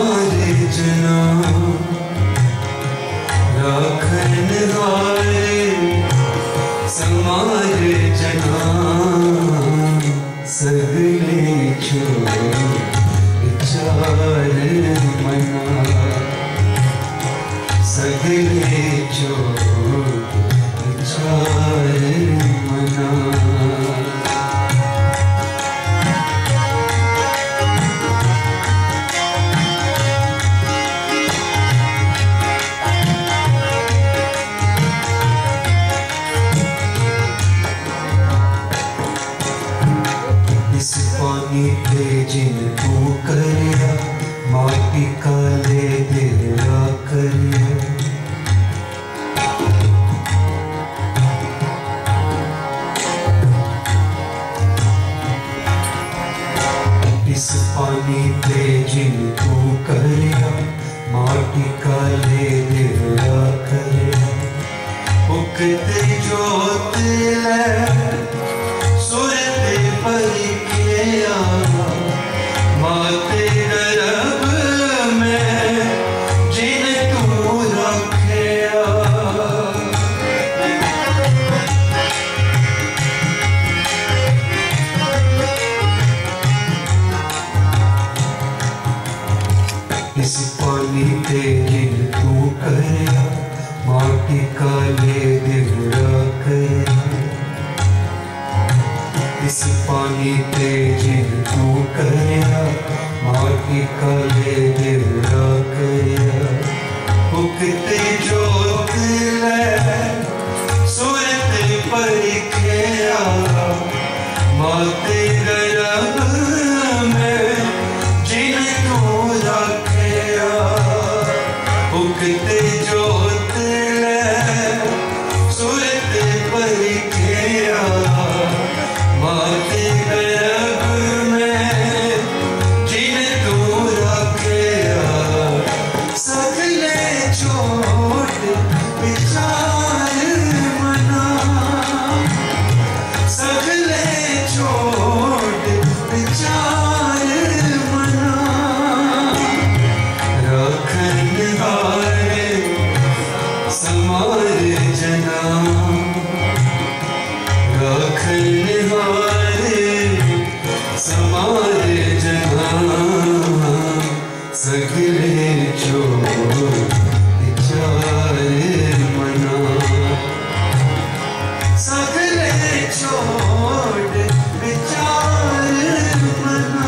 समारे जना राखन हारे समारे जना सगले छोड़ विचार मना सगले छोड़ विचार मना जिनको करिया माटी काले दिला करिया इस पानी पे जिनको करिया माटी काले दिला करिया उगते जोत ले सुरते परी माते रब में जिन तू रखिया इस पानी पे जिन तू करिया माटी काले दिवरा करिया इस पानी पे जिन तू करिया माटी काले दिवरा करिया उगते जोत ले सूरत परिख्या माते रब में जिन तू रखिया उगते जोत ले सूरत परिख्या माते रब में जिन तू रखिया सगले छोड़ विचार मना सगले छोड़ विचार मना रखन हारे समारे जना रखन हारे समारे जना सगले छोड़ विचार मना सगले छोड़ विचार मना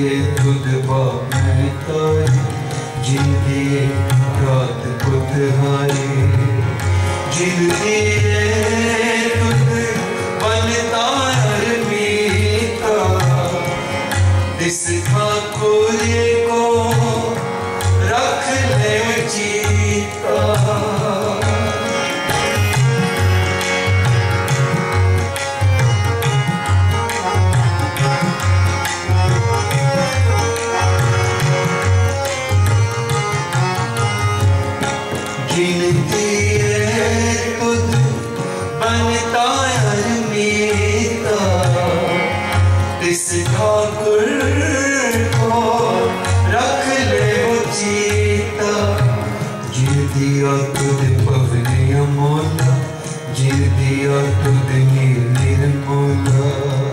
दिए खुद बाप में ताई, जिन दिए रात खुद हाय, जिन दिए खुद बनता मीता, इस ठाकुर को रख ले जीता। जिन दिए खुद बनता मीता, इस ठाकुर को रख ले जीता। जिन दिया तुद पवने मोला, जिन दिया तुद निर्मोला,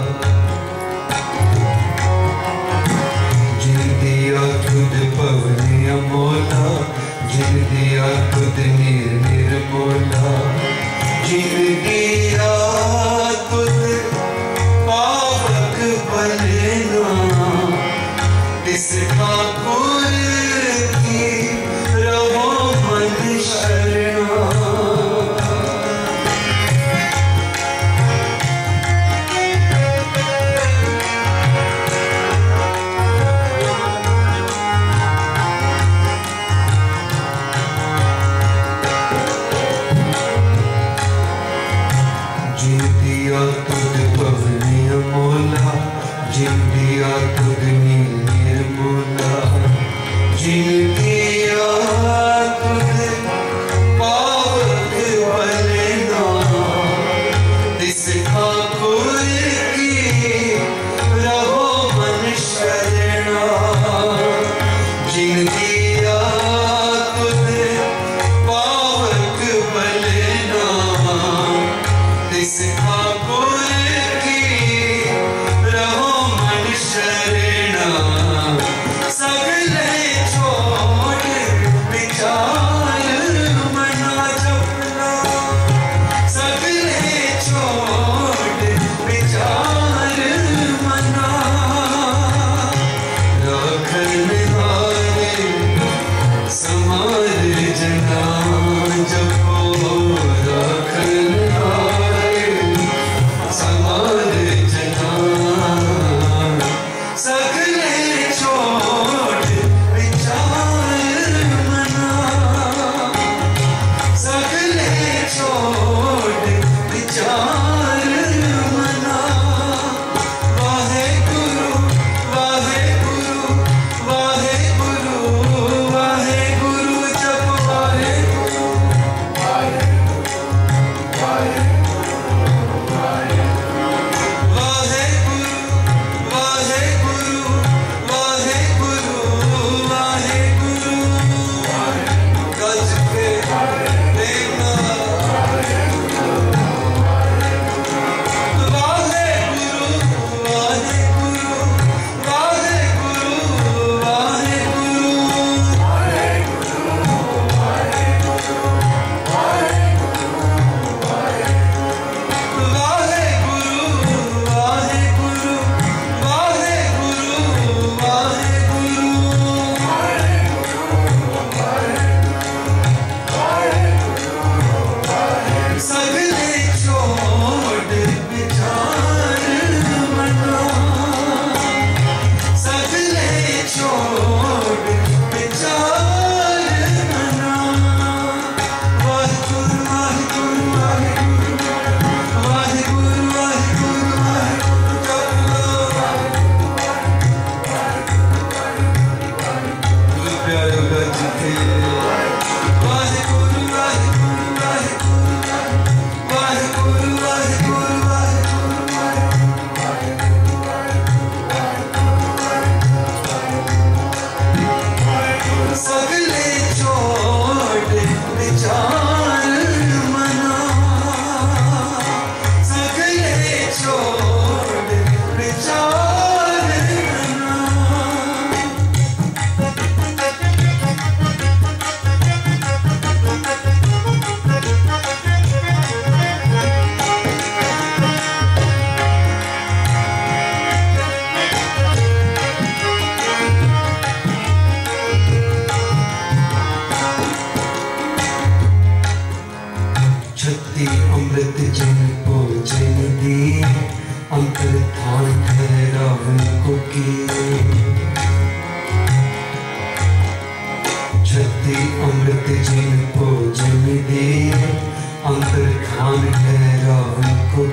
जिन दिया तुद पवने मोला, जिन दिया तुद निर्मोला, जिन दिया तुद पावक बलना, इस ठाकुर की रहो मन शरणा। जिन दिया तुद पवने मोला, जिन दिया तुद निर्मोला,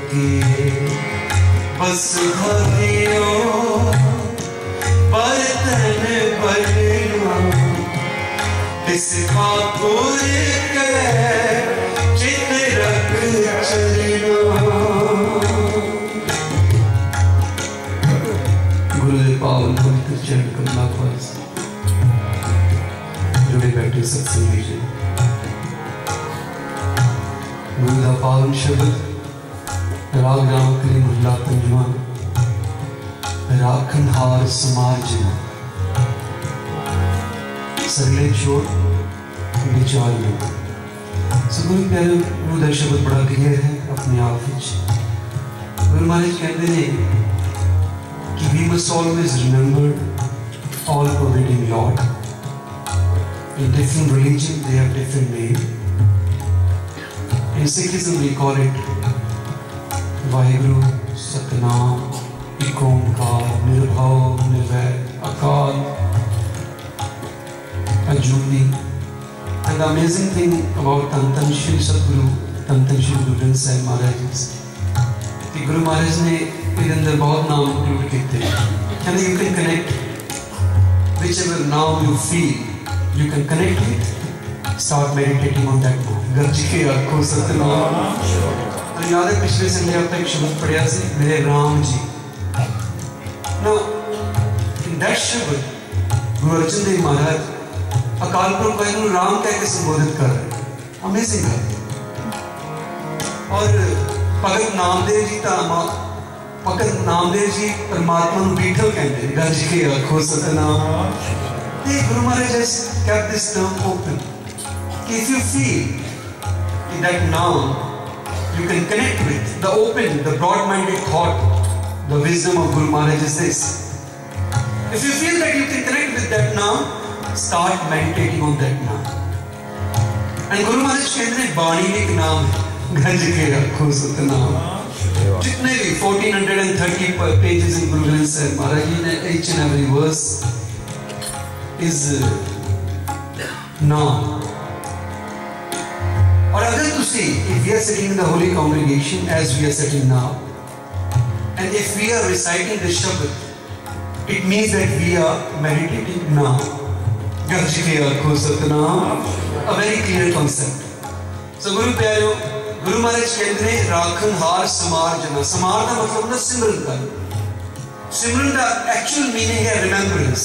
किए बस हरियो बर्तन बनना इसका पूरे चित रख चलना। गुरुदेव पावन पवित्र चरण कमला पर जुड़े बैठे सत्संग लीजिए। गुरुदेव पावन शब्द राग राम कली मुहला पंजवा राखन हार समाज सगले छोड़ विचार में। गुरु प्यारे गुरुदेव शब्द बड़ा क्लियर है अपने आप में। गुरु महाराज कहते हैं कि we must always remember all pervading Lord. In different religions they have different name. In Sikhism we call it Vaheguru, Satnam, Ek Onkar, Nirbhav, Nirvair, Akal, Ajuni. And the amazing thing about Tantan Shri Sadguru, Tantan Shri Guru Sahib Maharaj is कि Guru Maharaj ने इसके अंदर बहुत नाम include किए थे। And you can connect whichever now you feel, you can connect it. Start meditating on that now. गरज के आँखों सतनाम। तो याद है पिछले संडे आपका एक शब्द पढ़ा सी मेरे Ram ji. Now in that शब्द गुरु अर्जुन देव महाराज अकाल पुरख वाहिगुरु राम कह के संबोधित कर रहे हैं। अमेजिंग है। और भगत नामदेव जी भगत नामदेव जी परमात्मा को बीठल कहते हैं। गरज के आँखों Satnam. Guru Maharaj has kept this term open. If you feel that now you can connect with the open, the broad-minded thought, the wisdom of Guru Maharaj is this. If you feel that you can connect with that now, start meditating on that now. And Guru Maharaj कहते हैं बाणी एक नाम है गरज के आँखों सतनाम। जितने भी 1430 pages in Guru Granth Sahib Maharaj ji ने each and every verse is now. और अगर तुसी if we are sitting in the holy congregation as we are sitting now, and if we are reciting the Shabad, it means that we are meditating now. गरज के आँखों Satnam, a very clear concept. So Guru प्यारो गुरु महाराज कहते हैं राखन हार समार जना। समार का मतलब ना सिमरन का। सिमरन का एक्चुअल मीनिंग है रिमेम्बरेंस।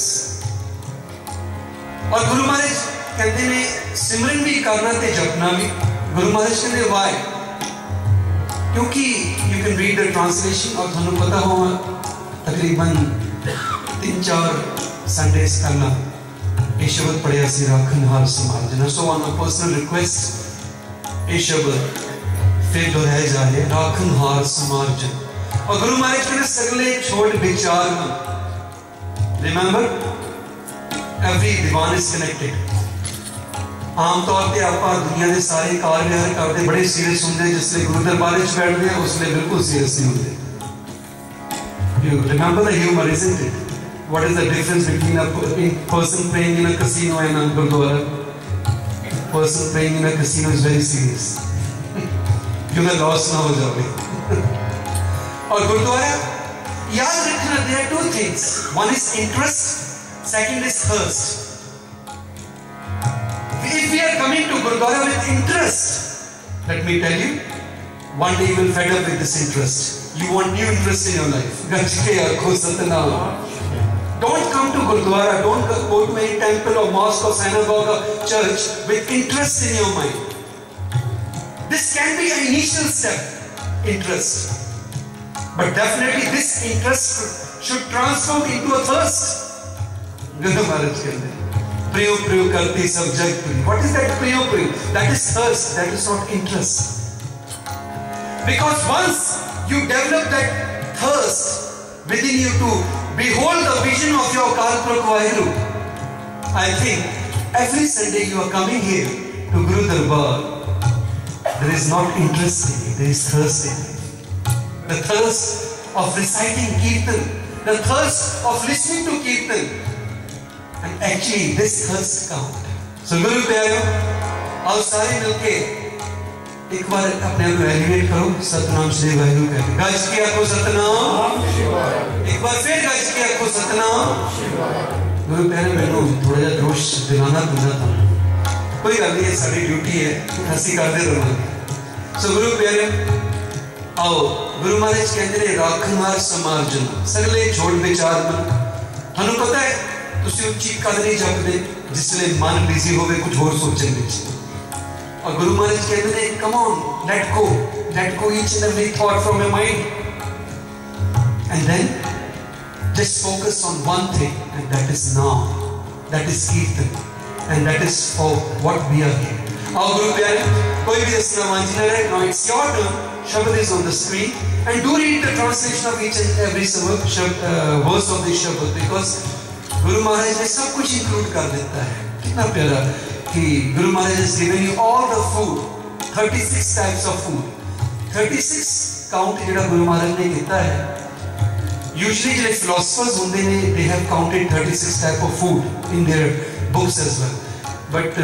और गुरु महाराज कहते हैं सिमरन भी करना ते जपना भी। गुरु महाराज कहते हैं वाई? क्योंकि you can read the translation और तुम्हें पता होगा तकरीबन 3-4 संडेस पहला ये शब्द पढ़ा सी राखन हार समार जना। So on a personal request ये शब्द फिर दोहराए जा रहे राखन हार समार जना। और गुरु महाराज कहते सगले छोड़ विचार में। Remember Every Diwaan is connected. आमतौर पे आप दुनिया के सारे कार व्यवहार करते बड़े सीरियस होंगे जिससे गुरु दरबार में बैठते हैं उसमें बिल्कुल सीरियस नहीं होते। You remember the humor, isn't it? What is the difference between a person praying in a casino and a gurdwara? Person praying in a casino is very serious. क्योंकि लॉस ना हो जाए। और गुरुद्वारा याद रखना there are two things. One is interest. Second is thirst. If we are coming to Gurdwara with interest, let me tell you, one day you will fed up with this interest. You want new interest in your life. Don't come to Gurdwara, don't go to any temple or mosque or synagogue or church with interest in your mind. This can be an initial step, interest. But definitely this interest should transform into a thirst. Guru Maharaj कहते हैं प्रयोग प्रयोग करती सब जग प्रिय। What is that प्रयोग प्रयोग? That is thirst. That is not interest. Because once you develop that thirst within you to behold the vision of your Akal Purkh Vaheguru, I think every Sunday you are coming here to Guru Darbar. There is not interest in it. There is thirst in it. The thirst of reciting Keertan, the thirst of listening to Keertan. And actually this thirst count. So Guru प्यारो आओ सारे मिलके एक बार अपने आप को elevate करो, सतनाम श्री वाहिगुरु कह के गज के आखो सतनाम, एक बार फिर गज के आखो सतनाम। गुरु प्यारे मैनू थोड़ा जिहा जोश दिलाना पैंदा था, कोई गल नहीं, साडी ड्यूटी है, असीं करदे रहांगे। सो गुरु प्यारे आओ, गुरु महाराज कहते हैं राखनार समार्जन सगले छोड़ विचार मन। थानू पता है तुसीं उच्ची कद नहीं जपदे जिसले मन बिजी होवे कुछ होर सोचण विच, और गुरु महाराज कहते हैं come on let go each and every thought from your mind and then just focus on one thing, and that is now, that is Keertan, and that is for what we are here. Our Guru Pyare, koi bhi dasna manjina hai, now it's your turn. Shabad is on the screen, and do read the translation of each and every verse of the Shabad, because Guru Maharaj ने सब कुछ include कर देता है। कितना प्यारा कि Guru Maharaj has given you all the food, 36 types of food, 36 count जेड़ा Guru Maharaj ने किया है। Usually जो philosophers होंगे ने they have counted 36 type of food in their books as well, but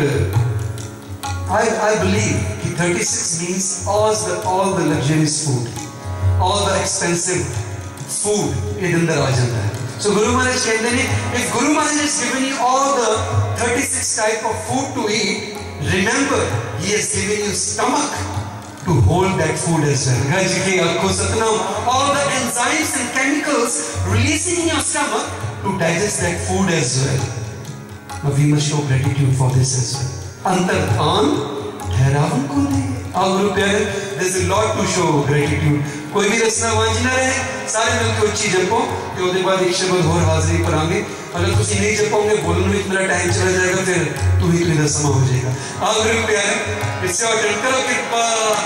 I believe कि 36 means all the luxurious food, all the expensive food ये अंदर आ जाता है। So Guru Maharaj कहते हैं if Guru Maharaj has given you all the 36 type of food to eat, remember he has given you stomach to hold that food as well. All the enzymes and chemicals releasing in your stomach to digest that food as well. Now we must show gratitude for this as well. Antardhan ठहरावन को दे। Our Guru Pyare, there's a lot to show gratitude. कोई भी रसना वांझना रहे, सारे मिलकर उच्ची जपो, कि उसके बाद एक शब्द और हाजिरी पर आएंगे। अगर तुम नहीं जपोगे, बोलने में मेरा टाइम चला जाएगा, फिर तू ही इधर समा हो जाएगा। Our Guru Pyare, इससे और करो कृपा,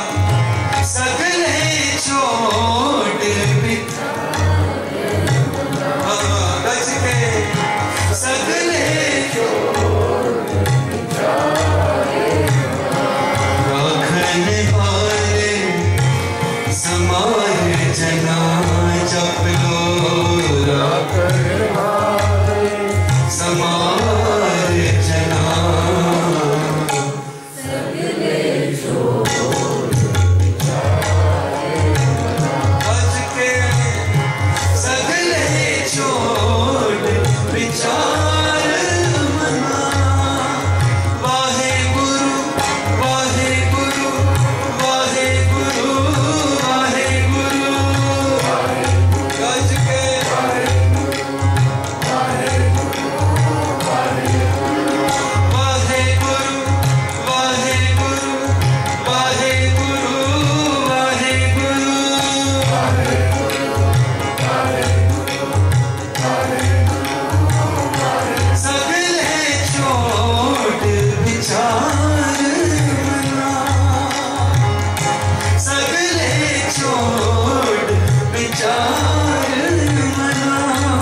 सगले छोड़ बिछा, गज के सगले छोड़ बिछा, राखने वाले समाये जना जप लो, राखने वाले समाये जना सगले छोड़ बिछा, गज के सगले छोड़ विचार मना, वाहे गुरु वाहे गुरु वाहे गुरु वाहे गुरु, गज के वाहे गुरु वाहे गुरु वाहे गुरु, वाहे गुरु वाहे गुरु वाहे गुरु वाहे गुरु, वाहे सगले छोड़ विचार मना, सगले छोड़ विचार मना।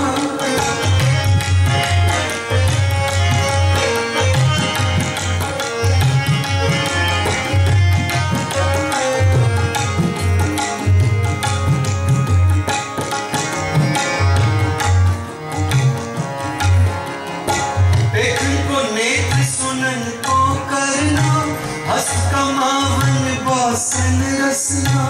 देखन को नेत्र सुनन को करना, हस्त कमावन वासन रसना,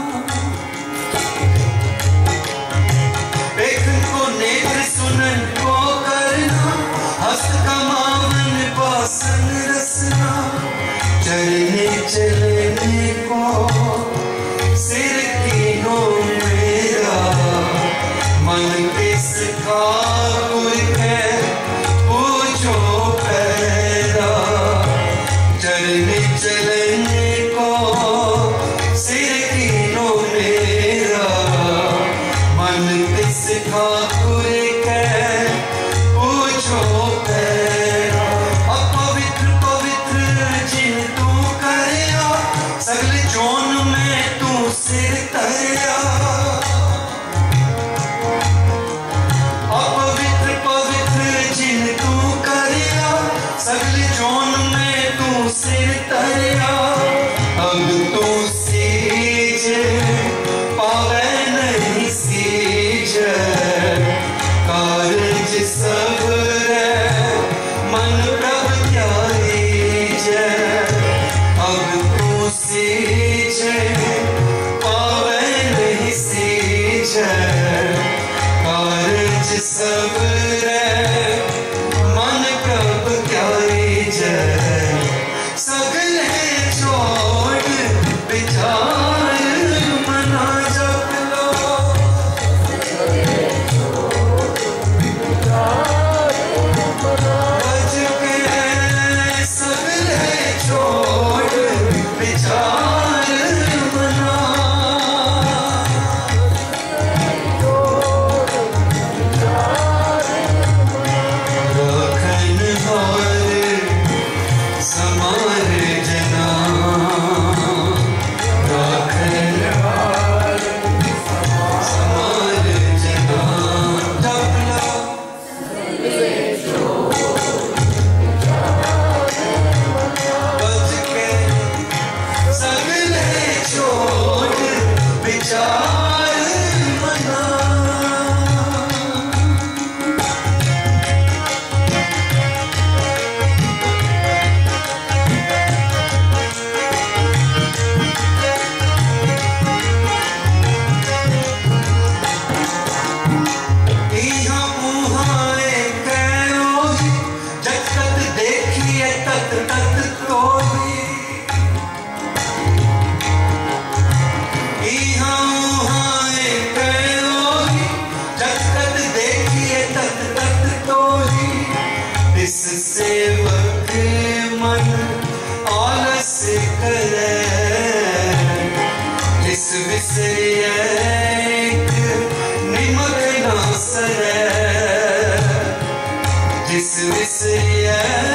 देखन को नेत्र सुनन को करना, हस्त कमावन वासन रसना, चलने चलने को सिर कीनो मेरा, मन किस ठाकुर है पूछो पैदा, चलने चलने को सिर कीनो सेवक मन आलस करे, जिस विसरिय निमक ना सरे, जिस विसरिय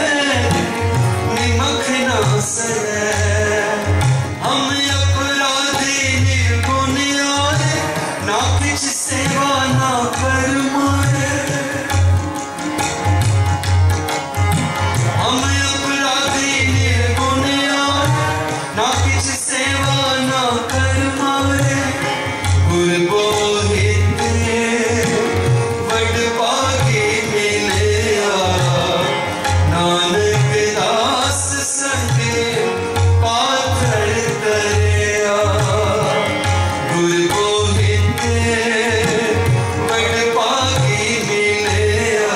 निमक ना सरे। हम अपराधी निर्गुण आए, ना किछ सेवा ना कर मारे। हम अपराधी निर्गुण आए, ना किछ सेवा ना कर मारे। गुर बोहित वड भागे मिलया, नानक दास संगे पाथर तरया। गुर बोहित वड भागे मिलया,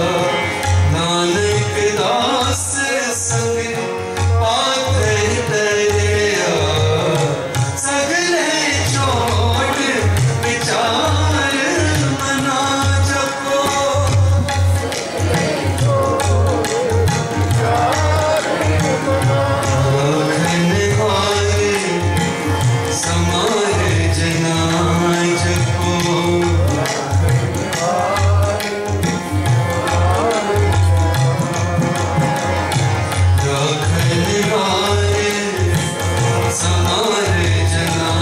नानक दास संगे पाथर तरया। सगले छोड़ विचार मना जपो, आखन हारे समार जना जपो। आखन हारे समार जना,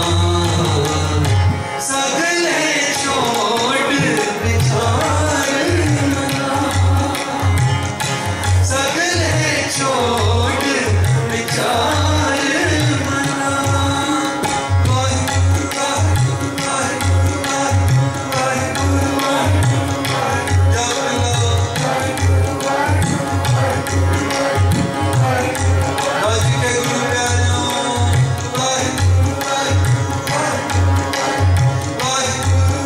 सगले छोड़ विचार मना, सगले छोड़ विचार मना। वाहिगुरु वाहिगुरु वाहिगुरु वाहिगुरु वाहिगुरु जप लो। राज के गुरु प्यारों, वाहिगुरु वाहिगुरु वाहिगुरु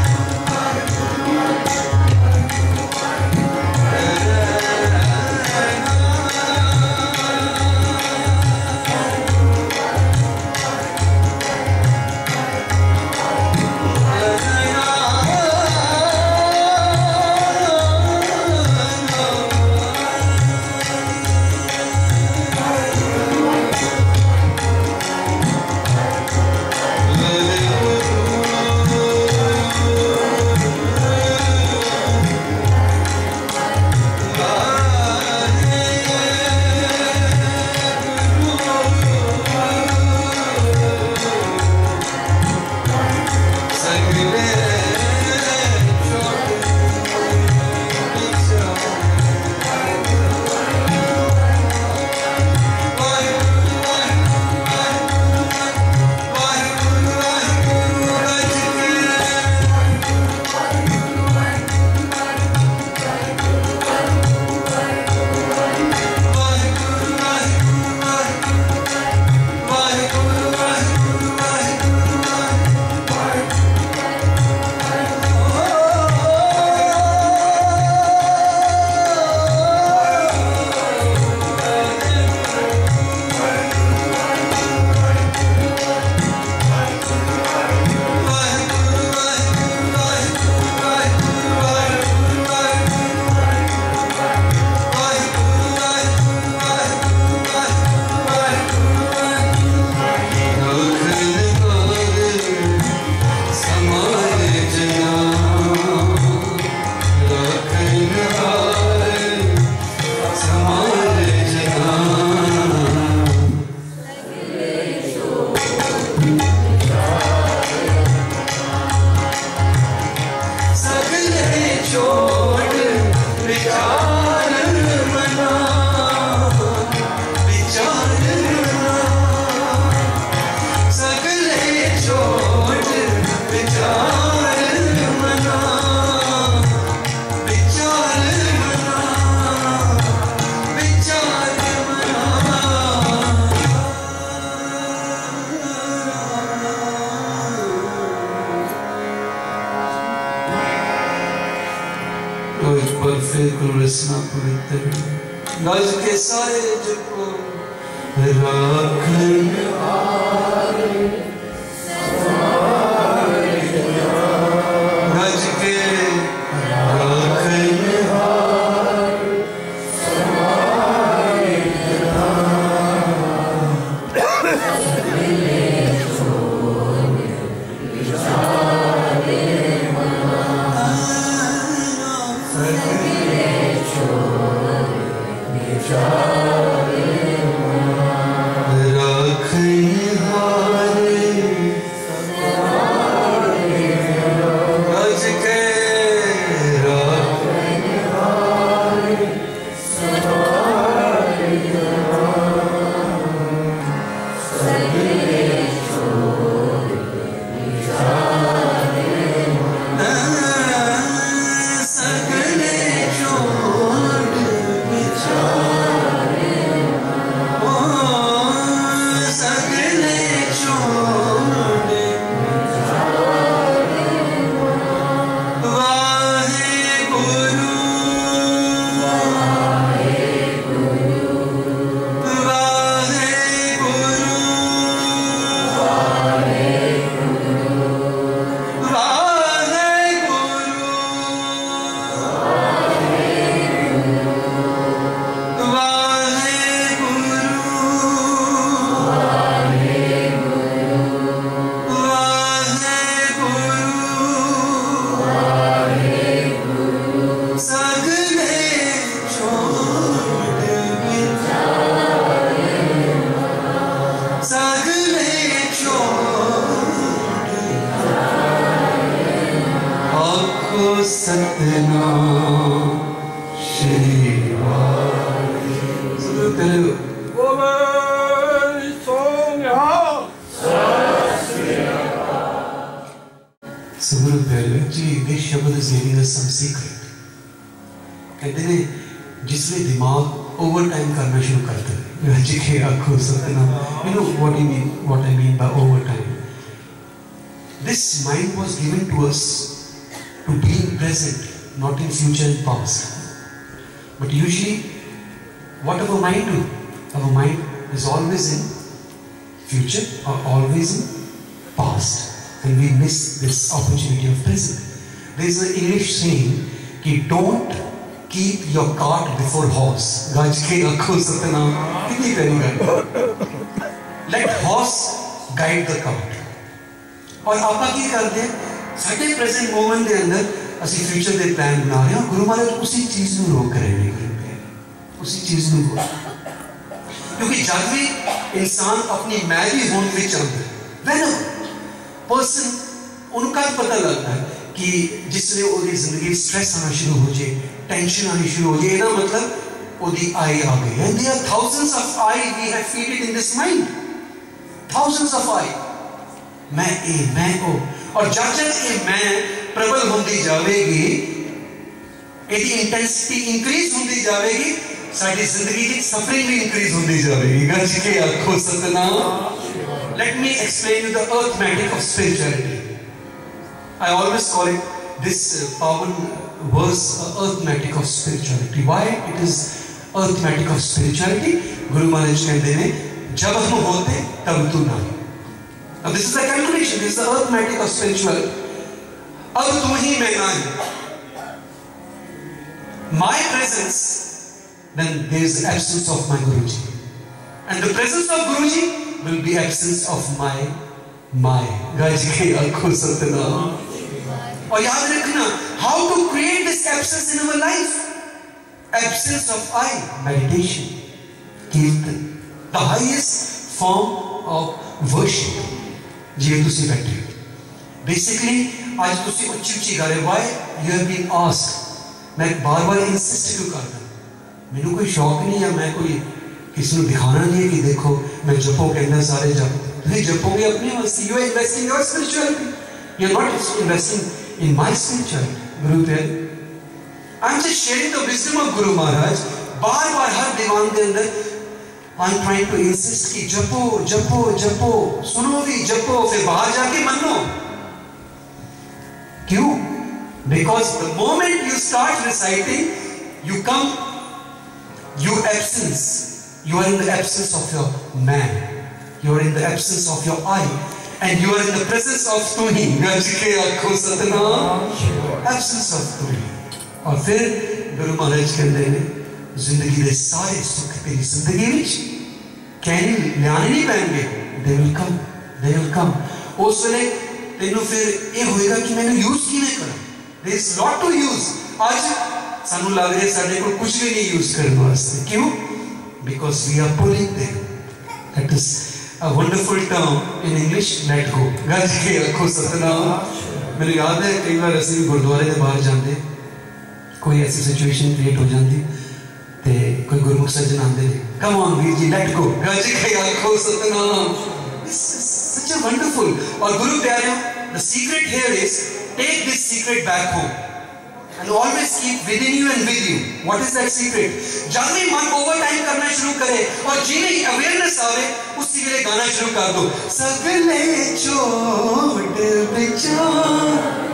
बिल्कुल रसना पवित्र गज के सारे जपो राखन गज के राखन सीक्रेट कहते ने जिसले दिमाग ओवर टाइम करना शुरू करता है गज के आखो Satnam you know what I mean by over time. This mind was given to us to be in present, not in future and past. But usually what our mind do? Our mind is always in future or always in past, and we miss this opportunity of present. There is an English saying कि don't keep your cart before horse. गज के आखो सतनाम कितनी प्यारी गल. Let horse guide the cart. और आपा की करते हैं साढ़े प्रेजेंट मोमेंट के अंदर असी फ्यूचर के प्लान बना रहे हैं गुरु महाराज उसी चीज को रोक रहे हैं उसी चीज को क्योंकि जब भी इंसान अपनी मैं भी होने में चलता है वह पर्सन उनका पता लगता है कि जिसने ओदी जिंदगी स्ट्रेस आना शुरू हो जाए टेंशन आनी शुरू हो जाए ना मतलब ओदी आई आ गई and there are thousands of I we have feed it in this mind thousands of I मैं ए मैं ओ और जब जब ये मैं प्रबल होती जाएगी एदी इंटेंसिटी इंक्रीज होती जाएगी साडी जिंदगी की सफरिंग भी इंक्रीज होती जाएगी गज के आखो Satnam. Let me explain you the arithmetic of spirituality. I always call it this Pavan verse arithmetic of spirituality. Why it is arithmetic of spirituality? Guru Maharaj कहते हैं जब हम होते तब तू ना. Now this is the calculation. This is the arithmetic of spirituality. अब तुम ही मैं ना है. My presence, then there is the absence of my Guruji, and the presence of Guruji will be absence of my गज के आखो सतनाम. और याद रखना how to create this absence in our life. Absence of I, meditation, Keertan, the highest form of worship. जी तुसी बैठे basically आज तुसी उच्ची उच्ची गा रहे why you have been asked. मैं बार-बार इंसिस्ट क्यों करता मैंने कोई शौक नहीं है मैं कोई किसी को दिखाना नहीं है कि देखो मैं जपो के अंदर सारे जप तुसी जपोगे अपने वास्ते you are investing your spirituality you are not investing in my spirituality. Guru Dev I'm just sharing the wisdom of Guru Maharaj. बार-बार हर दीवान के अंदर I'm trying to insist कि जपो जपो जपो सुनो भी जपो फिर बाहर जाके मनो. क्यों? Because the moment you start reciting, you come, you absence. You are in the absence of your man. You are in the absence of your I, and you are in the presence of Tuhi. Absence of Tuhi. और फिर गुरु महाराज कहते हैं जिंदगी दे सारे सुख तेरी जिंदगी विच कहने लियाने नहीं पैणगे. they will come उस वेले तेनू फिर ये होएगा कि मैंने यूज किवें करा. there is lot to use. आज सानू लग रहा है साडे कोल कुछ भी नहीं यूज करने वास्ते. क्यों? because we are pulling them. that is a wonderful term in English, let go. गज के आखो सतनाम. मेरे याद है कई बार ऐसे भी गुरुद्वारे के बाहर जाते कोई ऐसी सिचुएशन क्रिएट हो जाती ते कोई गुरमुख सज्जन आते हैं come on Veer ji let go गज के आखो सतनाम. such a wonderful. और गुरु प्यारों the secret here is take this secret back home and always keep within you and with you. what is that secret? जब भी मन ओवर टाइम करना शुरू करे और जिन्हें अवेयरनेस आवे उसी के लिए गाना शुरू कर दो. सगले छोड़ विचार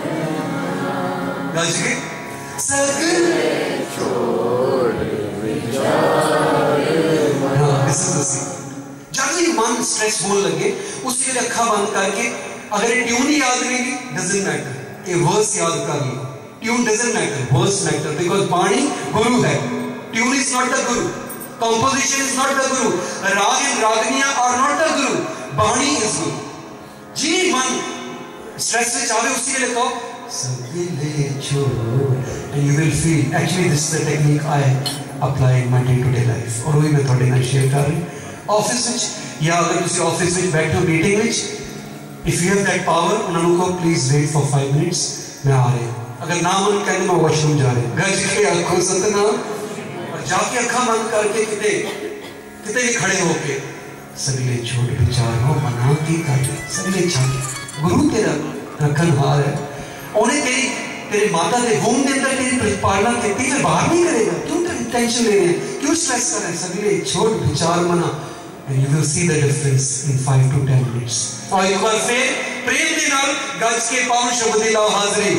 गज के सगले छोड़ विचार. this is the secret. जब भी मन स्ट्रेस होने लगे उसी के लिए अखा बंद करके अगर ट्यून ही याद रहेगी doesn't matter. ये वर्स याद कर लो. Tune doesn't matter, verse matter because Bani guru है. Tune is not the guru. Composition is not the guru. Raag and रागनियां are not the guru. Bani is guru. जी मन स्ट्रेस में चाहे उसी के लिए कहो सगले छोड़ and you will feel. Actually this is the technique I apply in my day-to-day life. और वही मैं थोड़े ना शेयर कर रही हूँ. ऑफिस में या अगर किसी ऑफिस में बैठो मीटिंग में if you have that power उन्होंने को please wait for 5 minutes मैं आ रही हूँ. अगर ना मन कहने मैं वॉशरूम जा रही हूँ. गज के आखो सतनाम. और जाके अखा बंद करके किते भी खड़े होके सगले छोड़ विचार हो मना की कर सगले छाके गुरु तेरा रखन हार है. उन्हें तेरी तेरे माता के वूम के अंदर तेरी पालना की फिर बाहर नहीं करेगा। क्यों टेंशन ले रहे हैं, क्यों स्ट्रेस कर रहे हैं? सभी छोड़ विचार मना, and you will see the difference in 5 to 10 minutes। और एक बार फिर प्रेम के नाल गज के पावन शब्द दी लाओ हाजरी।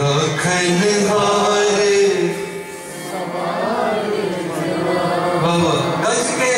रखनहारे बाबा गज के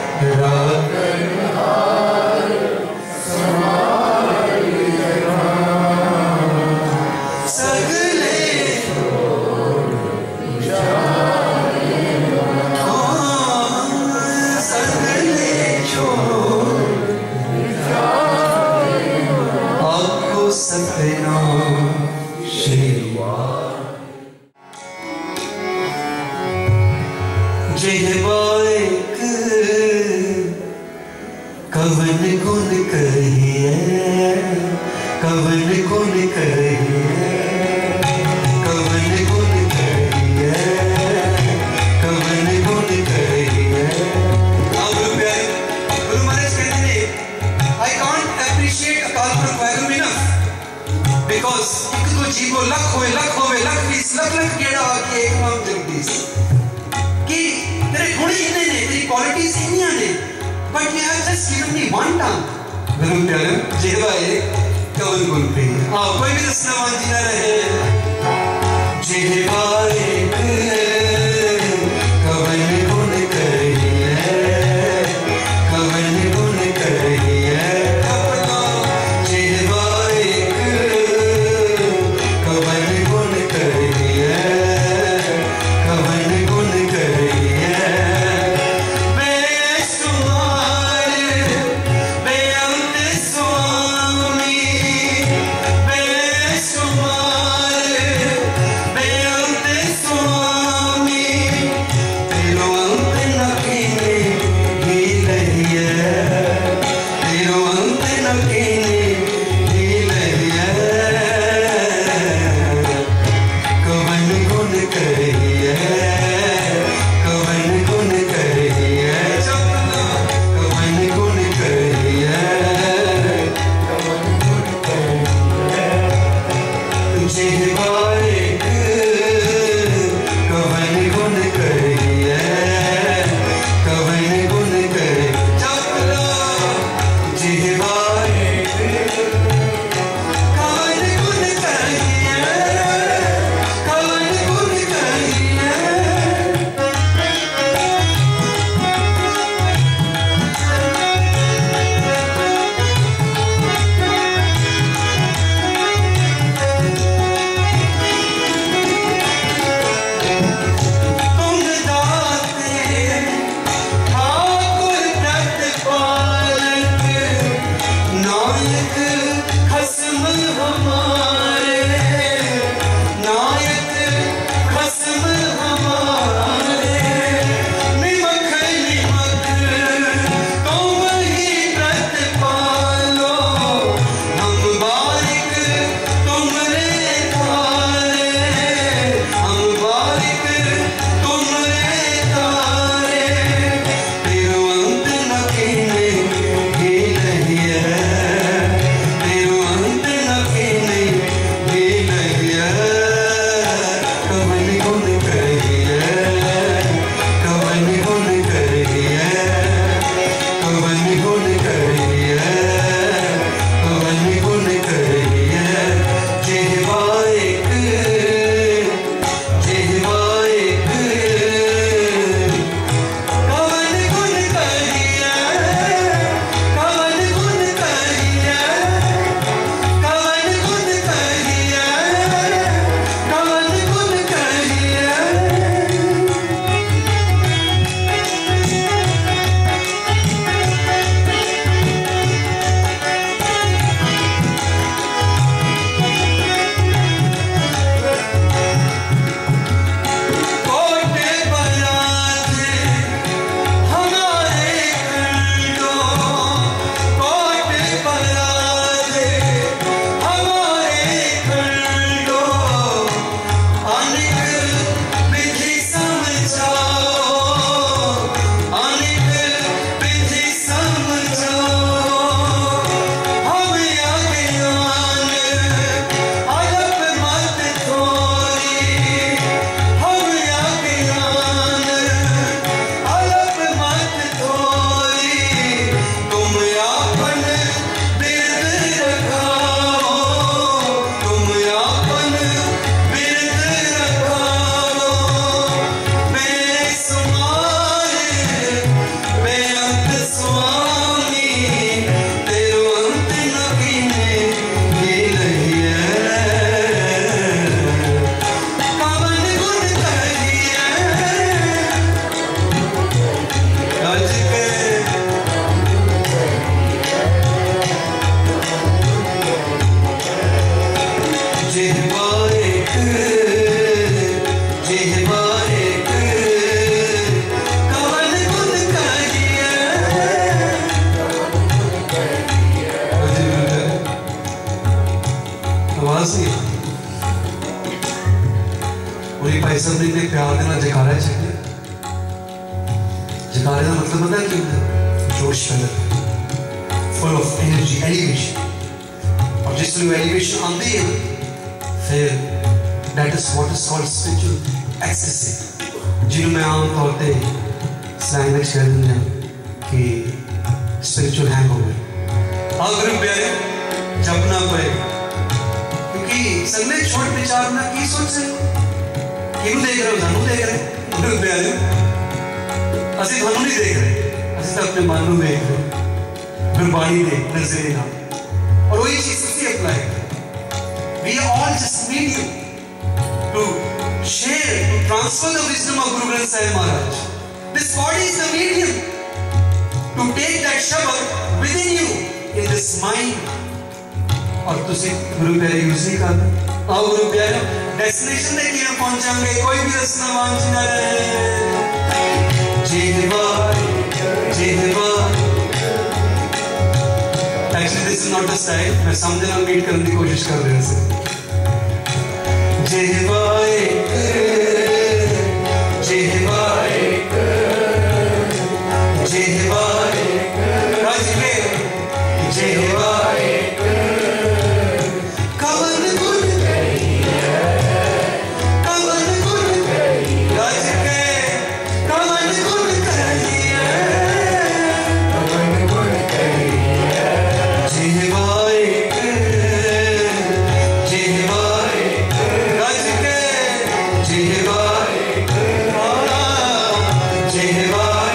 कवन गुण कहिए, कवन गुण कहिए, कवन गुण कहिए, कवन गुण कहिए। गुरु प्यारे, गुरु महाराज कहते हैं, I can't appreciate अकाल पुरख वाहिगुरु enough, because एक तो जीवो लख होवे लख बीस लख गेड़ा आके एक नाम जगदीश कि तेरे गुण इतने ने, तेरी क्वालिटीज इतनी ने, but you have just given me one tongue। गुरु प्यारे, जिह्वा एक कवन गुण कहिए। आओ कोई भी दसना मांझी ना रहे। जिह्वा एक कवन गुण कहिए, कवन गुण कहिए। जिह्वा एक कवन गुण कहिए, कवन गुण कहिए। जगाने का मतलब पता क्या होता है? जोश पैदा करना, फुल ऑफ एनर्जी, एलिवेशन। और जिस तरह एलिवेशन आती है फिर that is what is called spiritual excessive, जिन्हें मैं आम तौर पर स्लैंग में कह देंगे कि स्पिरिचुअल हैंगओवर। हाँ गुरु प्यारे, जपना पड़ेगा, क्योंकि सबने छोट विचार ना की सोच रहे किनू देख रहे हो, थानू देख रहे गुरु प्यारे, असि थानू नहीं देख रहे, असि तो अपने मन में देख रहे गुरबाणी दे नजरे ना। और वही चीज असि अप्लाई कर। We are all just medium to share, to transfer the wisdom of Guru Granth Sahib Maharaj. This body is the medium to take that shabad within you in this mind। और तुसी गुरु प्यारे यूज नहीं करते। आओ गुरु प्यारे, डेस्टिनेशन तक किया पहुंचाएंगे, कोई भी रस्ता वांच ना रहे। जेहवाय जेहवाय, actually this is not the style, मैं समझना मीट करने की कोशिश कर रहे हैं। जेहवाय जेहवाय जेहवाय राज के जेहवाय, कवन गुण कवन गुण राज के, कवन गुण करिए, कवन गुण करिए। जेहवाय जेहवाय राज के जेहवाय जेहवाय,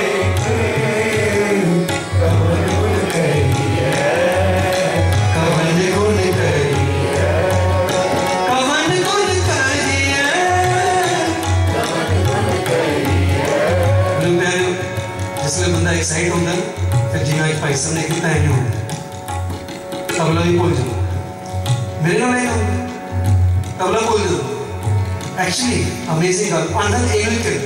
एक्साइट होता है फिर जिन्हें एक पैसा ने कितना है नहीं होता, तबला भी बोल जाओ मेरे नाम नहीं होता, तबला बोल जाओ। एक्चुअली अमेजिंग गल, अंदर एलिक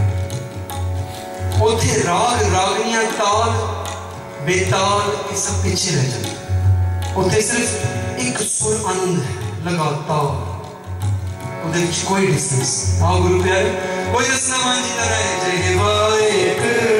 उथे राग रागनियां ताल बेताल ये सब पीछे रह जाते, उथे सिर्फ एक सुर आनंद है लगातार, उधर कोई डिस्टेंस। आओ गुरु प्यारे, कोई रसना मान जी तरह है। जेहवाय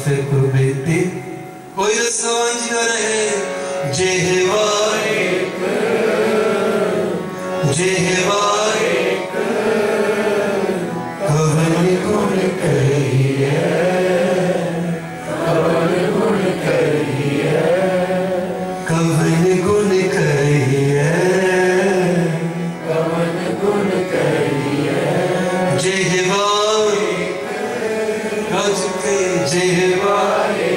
फिर करो बेनती कोई रस्ता वंज न रहे जेहवारे कवन गुण करिए कवन गुण करिए कवन गुण करिए कवन गुण करिए जेहवारे गज के जेहवारे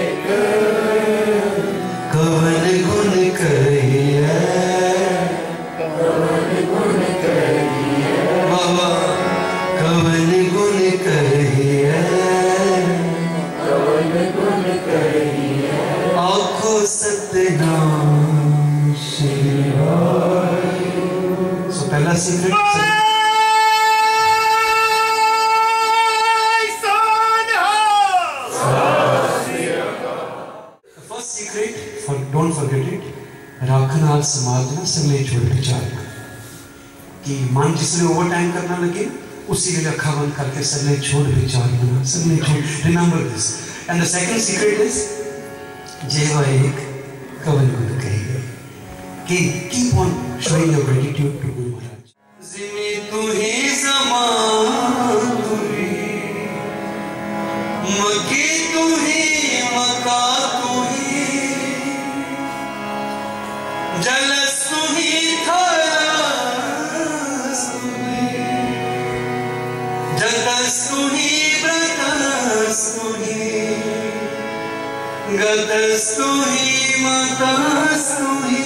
कवन गुण करिए कवन गुण करिए बाबा कवन गुण करिए कवन गुण करिए आँखों सत्यनाम शिवाय। सो पहला सीक्रेट don't forget it राखनाल समाज ना सगले छोड़ विचार कि मन जिसने ओवर टाइम करना लगे उसी के लिए अखा बंद करके सगले छोड़ विचार करना सगले छोड़ remember this and the second secret is जेवा एक कवन गुण कहिए कि keep on showing your gratitude to Guru Maharaj जिमी तू ही ज़मान तू ही मकी तू ही मका तू ही जलस्तु ही थलस्तु ही जतस्तु ही व्रतस्तु ही गतस्तु ही मतस्तु ही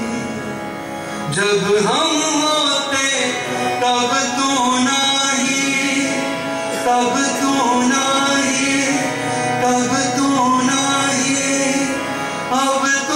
जब हम होते तब तू नहीं तब तू नहीं तब तू नहीं अब तू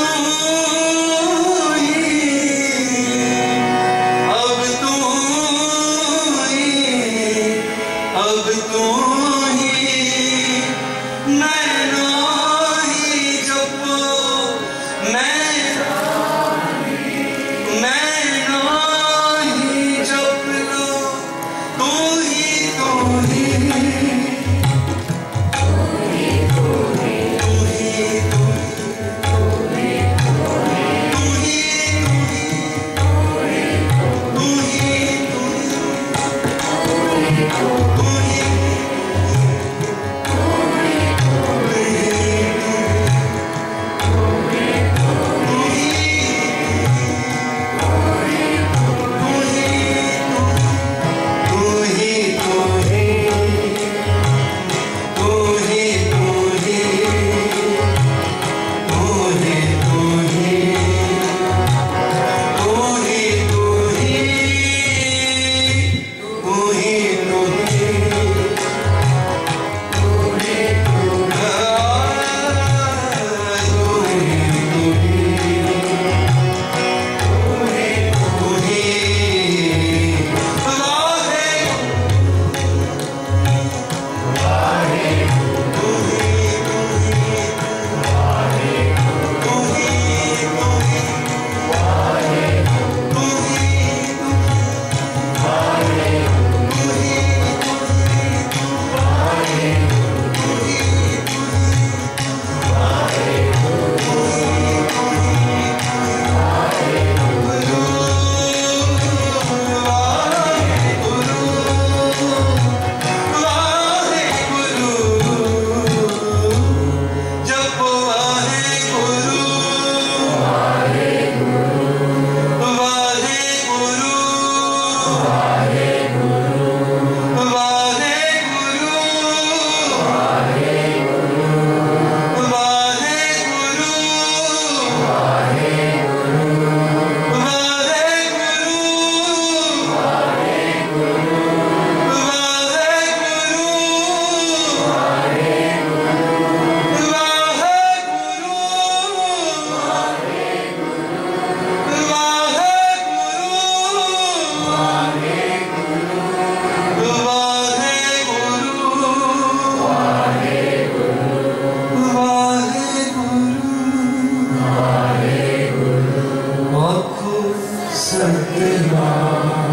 Sadh